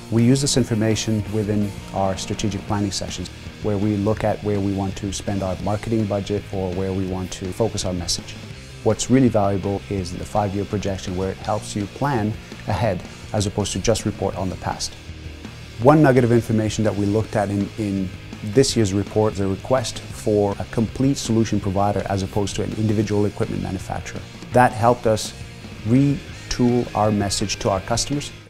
We use this information within our strategic planning sessions, where we look at where we want to spend our marketing budget or where we want to focus our message. What's really valuable is the 5-year projection, where it helps you plan ahead as opposed to just report on the past. One nugget of information that we looked at in this year's report is a request for a complete solution provider as opposed to an individual equipment manufacturer. That helped us retool our message to our customers